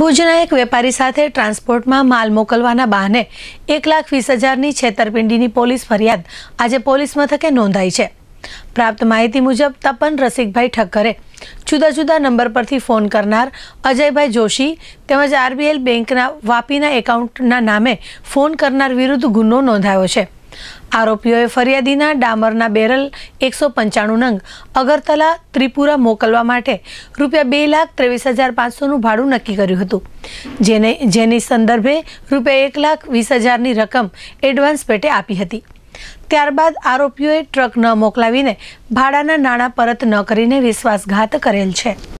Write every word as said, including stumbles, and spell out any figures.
ભુજના એક વેપારી સાથે ટ્રાન્સપોર્ટમાં માલ મોકલવાના બહાને એક લાખ વીસ હજારની છેતરપિંડીની પોલીસ ફરિયાદ આજે પોલીસ મથકે નોંધાઈ છે। પ્રાપ્ત માહિતી મુજબ તપન રસિકભાઈ ઠક્કરે જુદા જુદા નંબર પરથી ફોન કરનાર અજયભાઈ જોશી તેમજ આરબીએલ બેંકના વાપીના એકાઉન્ટના નામે ફોન કરનાર વિરુદ્ધ ગુનો નોંધાયો છે। આરોપીઓએ ફરિયાદીના ડામરના બેરલ એકસો પંચાણું નંગ અગરતલા ત્રિપુરા મોકલવા માટે રૂપિયા બે લાખ ત્રેવીસ હજાર પાંચસોનું ભાડું નક્કી કર્યું હતું, જેને જેની સંદર્ભે રૂપિયા એક લાખ વીસ હજારની રકમ એડવાન્સ પેટે આપી હતી। ત્યારબાદ આરોપીઓએ ટ્રક ન મોકલાવીને ભાડાના નાણાં પરત ન કરીને વિશ્વાસઘાત કરેલ છે।